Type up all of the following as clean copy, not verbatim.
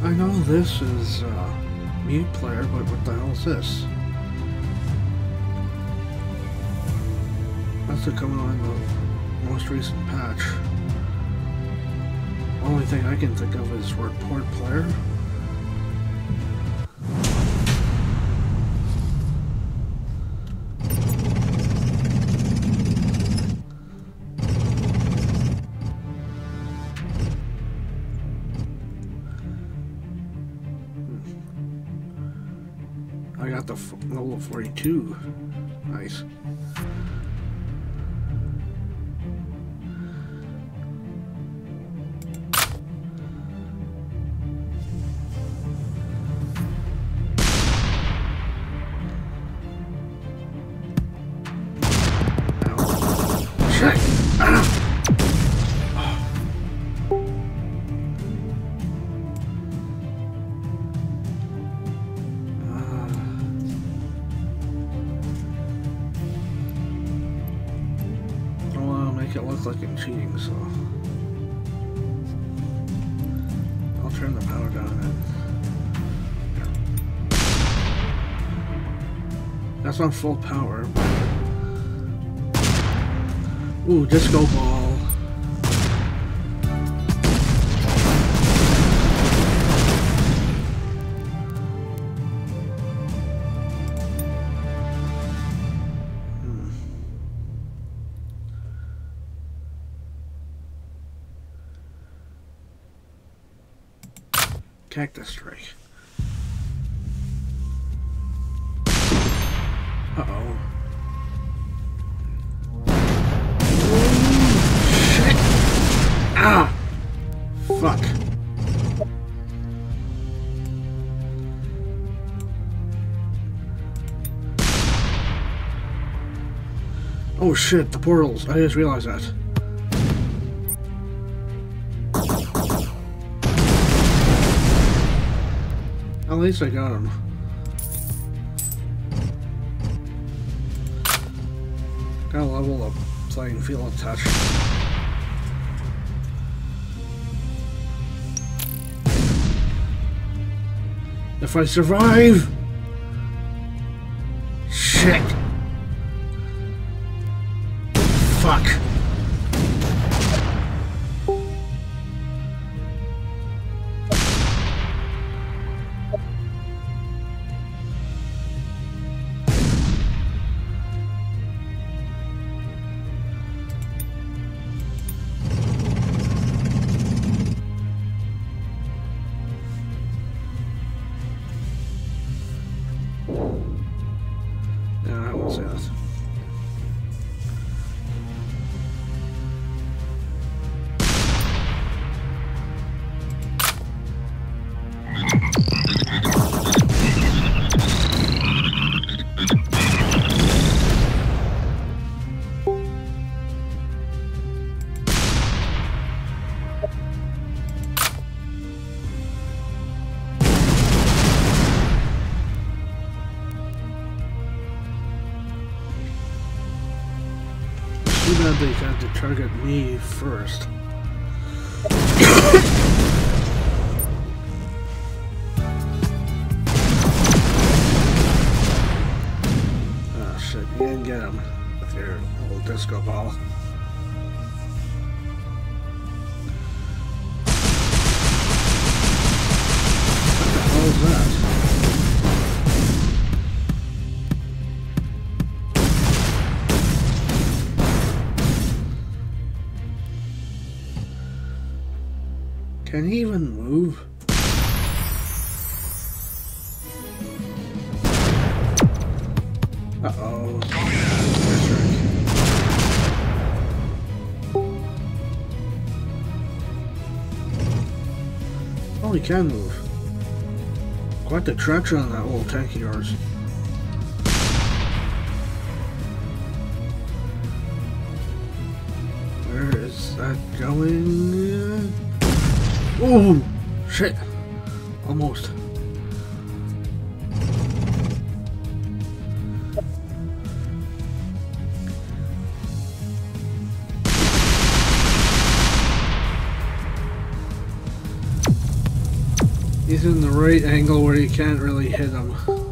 I know this is mute player, but what the hell is this? Must have come on the most recent patch. Only thing I can think of is report player. I got the level 42. Nice. It looks like I'm cheating, so I'll turn the power down and that's on full power. Ooh, disco ball. Cactus strike. Uh-oh. Shit! Ah! Fuck. Oh shit, the portals. I just realized that. At least I got him. Gotta level the playing field a touch. If I survive! Shit! Fuck! Yeah, I won't say that. Too bad they had to target me first. Oh shit, you didn't get him with your little disco ball. What the hell is that? Can he even move? Uh-oh. That's right. Oh, he can move. Quite the traction on that little tank of yours. Where is that going? Oh, shit. Almost. He's in the right angle where you can't really hit him.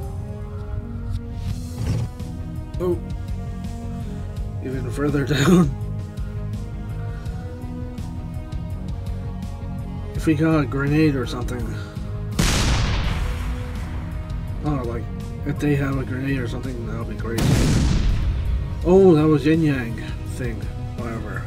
Oh. Even further down. If we got a grenade or something. Oh, like, if they have a grenade or something, that would be great. Oh, that was Yin Yang thing. Whatever.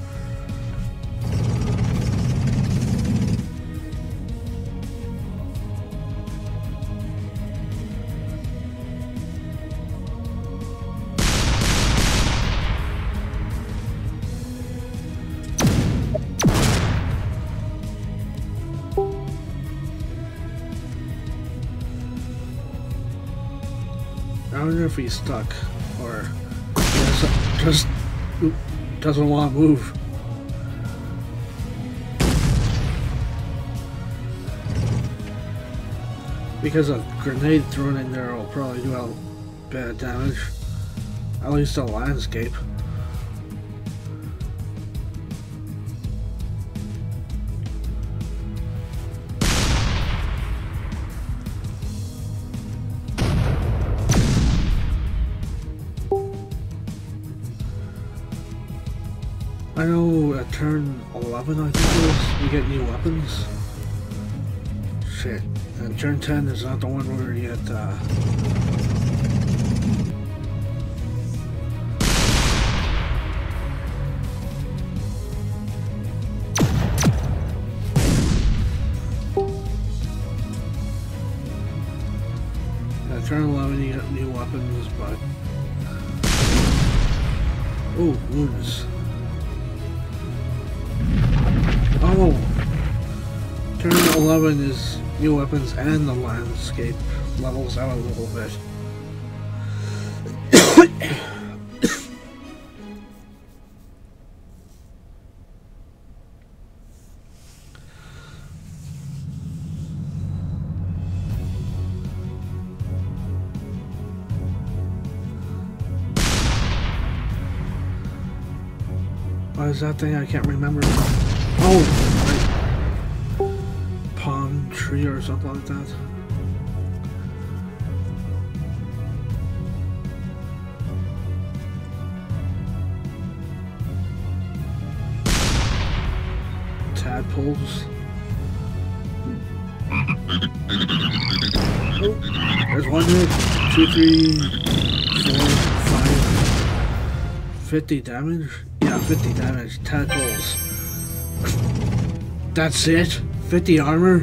I wonder if he's stuck or just doesn't want to move. Because a grenade thrown in there will probably do a bit of damage. At least the landscape. I know at turn 11, I think it is, you get new weapons. Shit. And turn 10 is not the one where you get, at turn 11 you get new weapons, but... Oh, wounds. Oh! Turn 11 is new weapons and the landscape levels out a little bit. What is that thing? I can't remember. Oh, like palm tree or something like that. Tadpoles. Oh, there's 1 hit, 2, 3, 4, 5, 50 damage. Yeah, 50 damage. Tadpoles. That's it? 50 armor?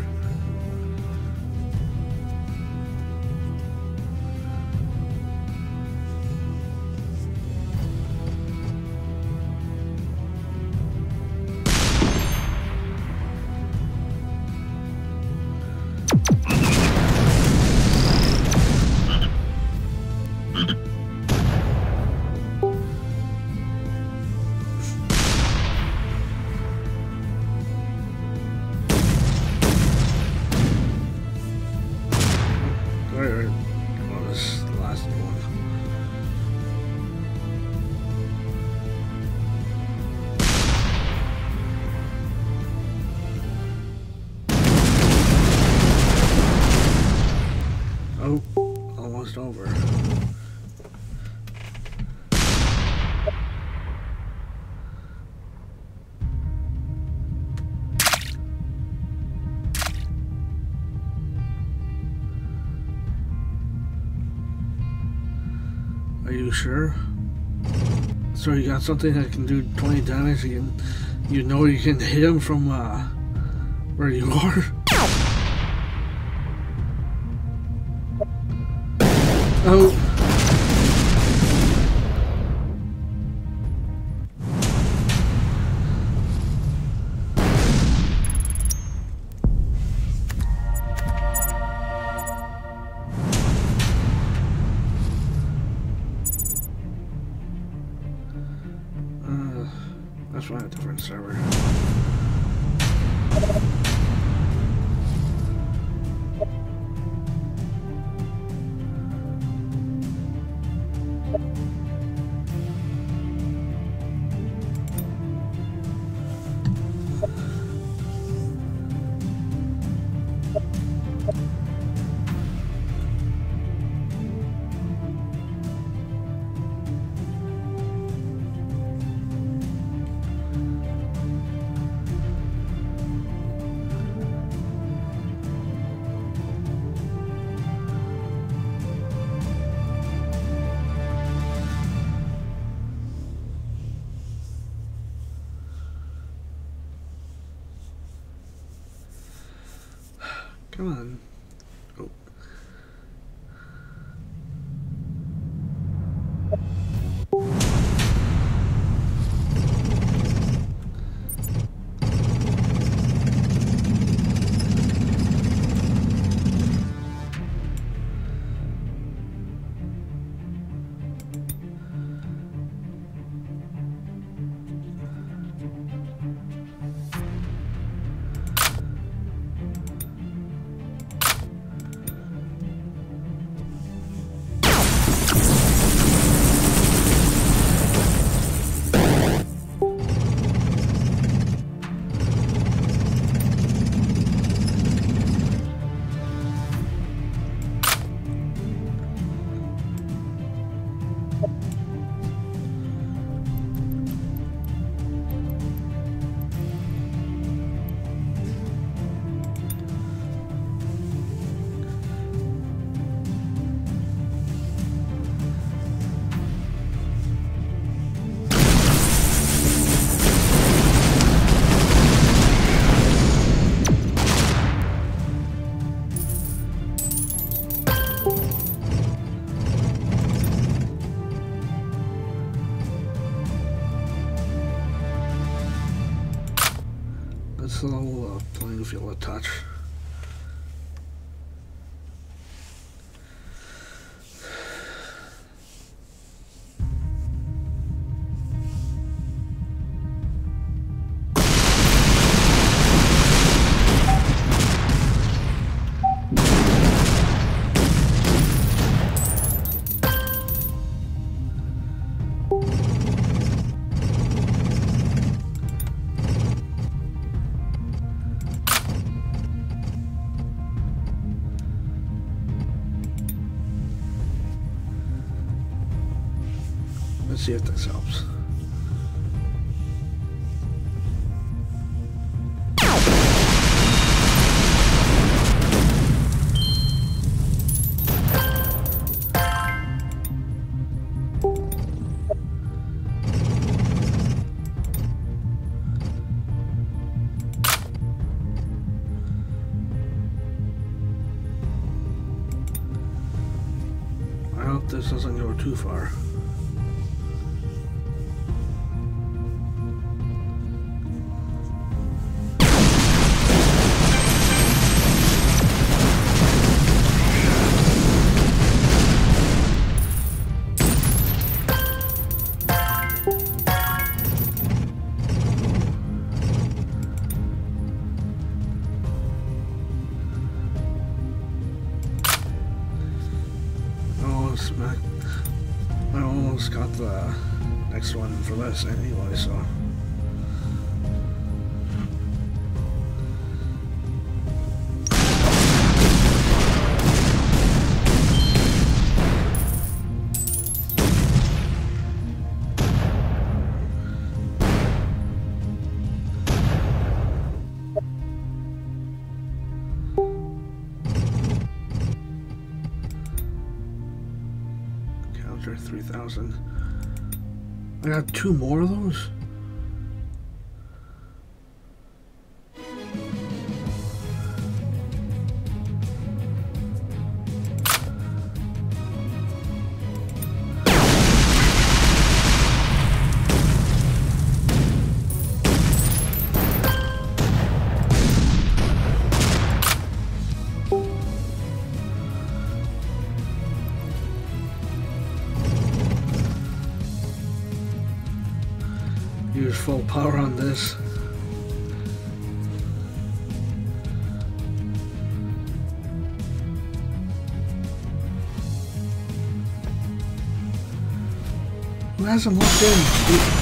Oh, almost over. Are you sure? So you got something that can do 20 damage, you know you can hit him from where you are? Oh. Let's find a different server. Come on. Oh. That's a little playing field a touch. Let's see if this helps. I hope this doesn't go too far. I almost got the next one for this anyway, so. Counter 3,000. I got 2 more of those? Use full power on this. Who hasn't looked in?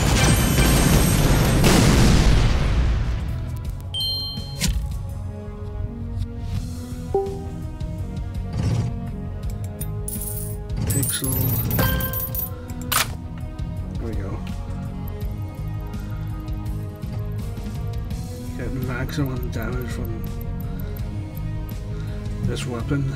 Pixel. There we go. Get maximum damage from this weapon.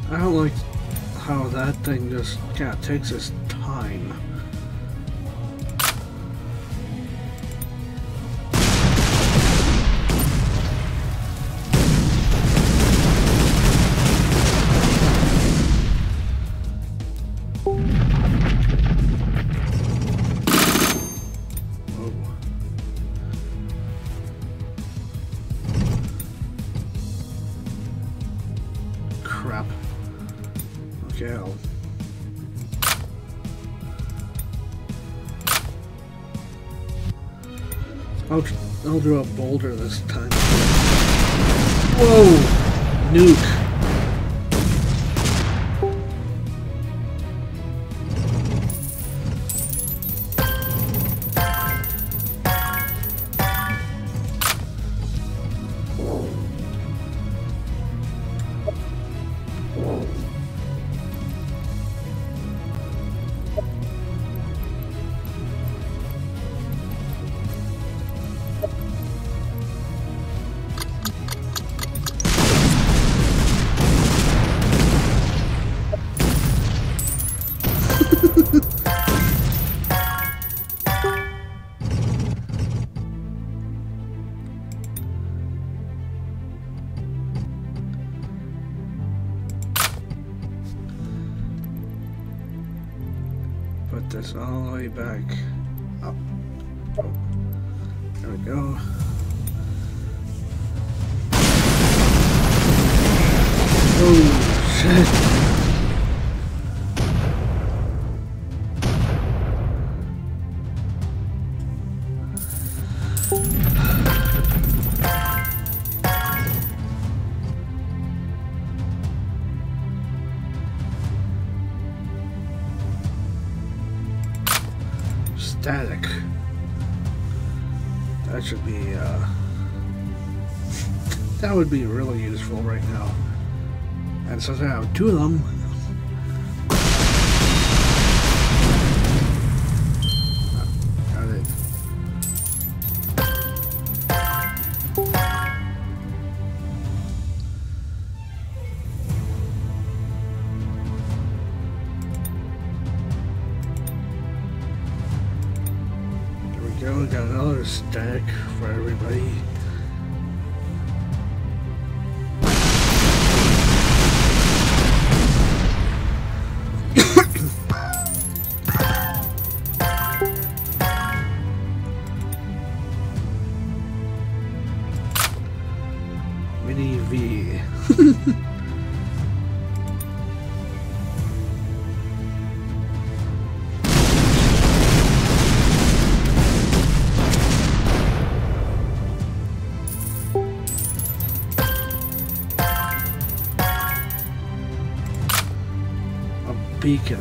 I don't like how that thing just kind of takes its time. Crap. Okay, I'll draw a boulder this time. Whoa! Nuke. Put this all the way back up. Oh, there we go. Oh shit. Static. That should be, that would be really useful right now. And since I have two of them, got it. We got another stack for everybody. Mini V. Beacon.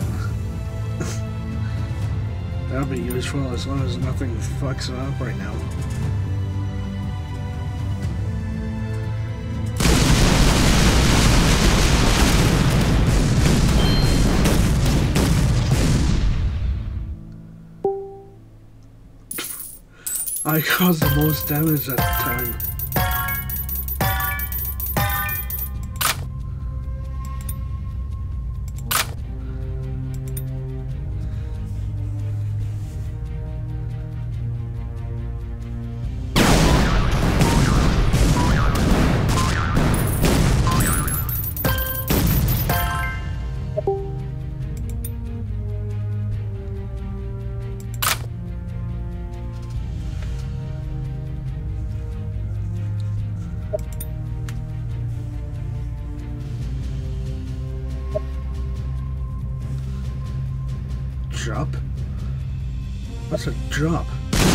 That'll be useful as long as nothing fucks it up right now. I caused the most damage at the time. Drop? What's a drop?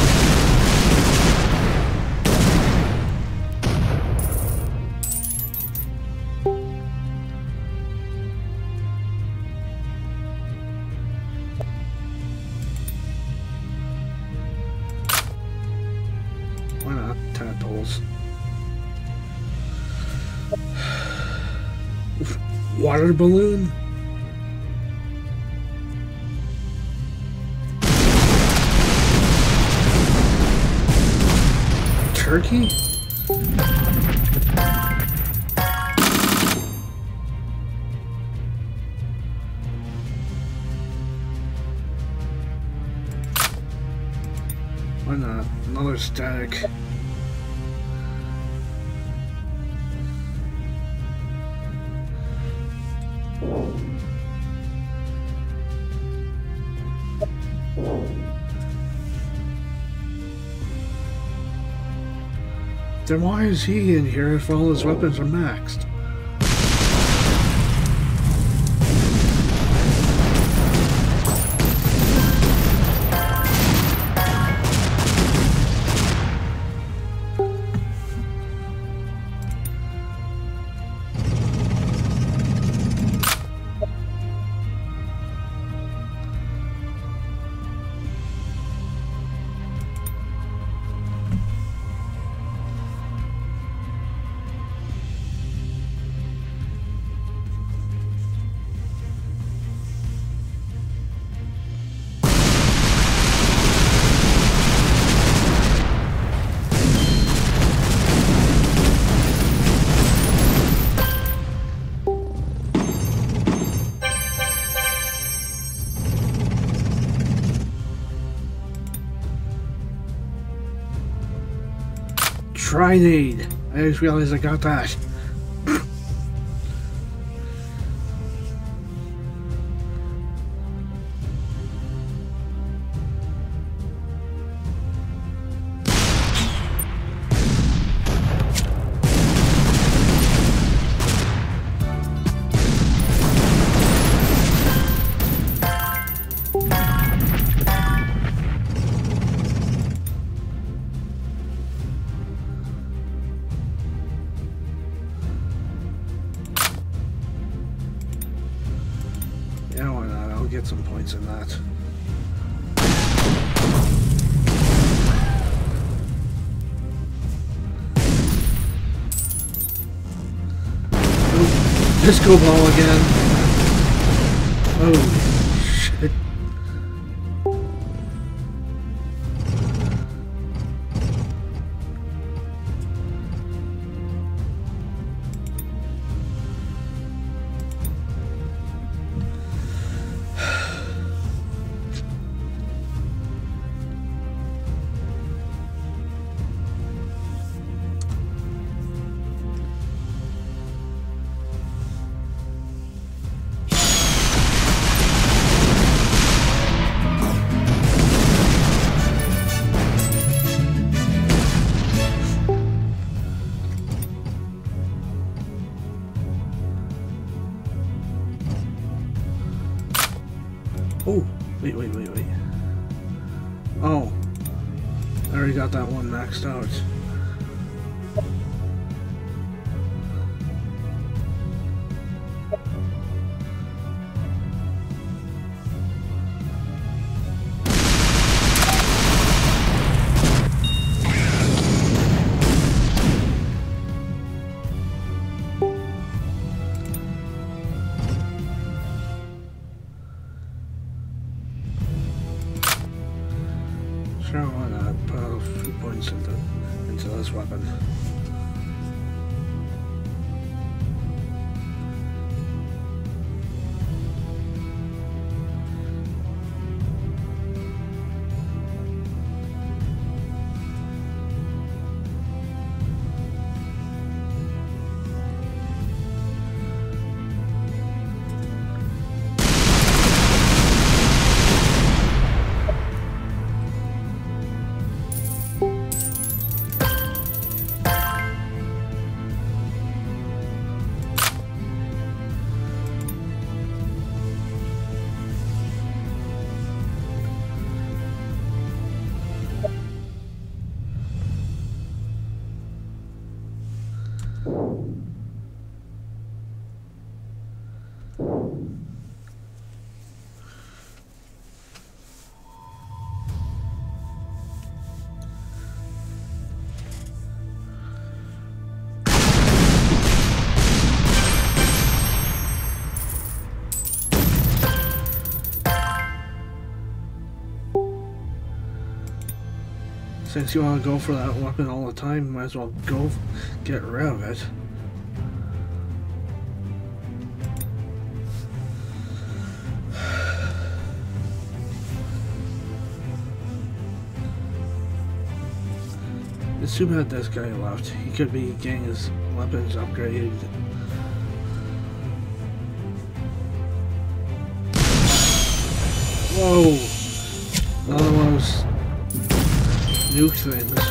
Why not tadpoles? Water balloon? Turkey? Why not? Another static. Then why is he in here if all his weapons are maxed? Trinade! I just realized I got that. Yeah, why not? I'll get some points in that. Oh, disco ball again. Oh, shit. Oh, wait. Oh, I already got that one maxed out. Sure, why not? Put a few points into this weapon. Since you want to go for that weapon all the time, might as well go get rid of it. It's too bad this guy left. He could be getting his weapons upgraded. Whoa! Another one of those nuke things.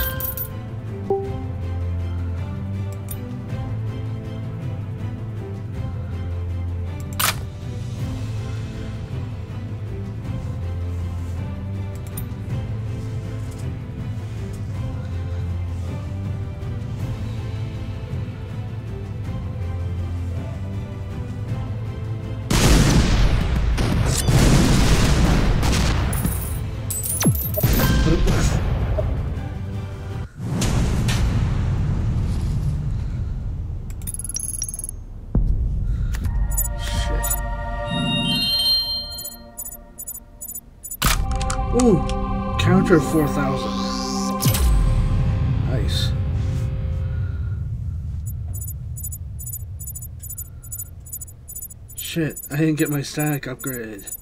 Ooh, counter 4,000. Nice. Shit, I didn't get my static upgraded.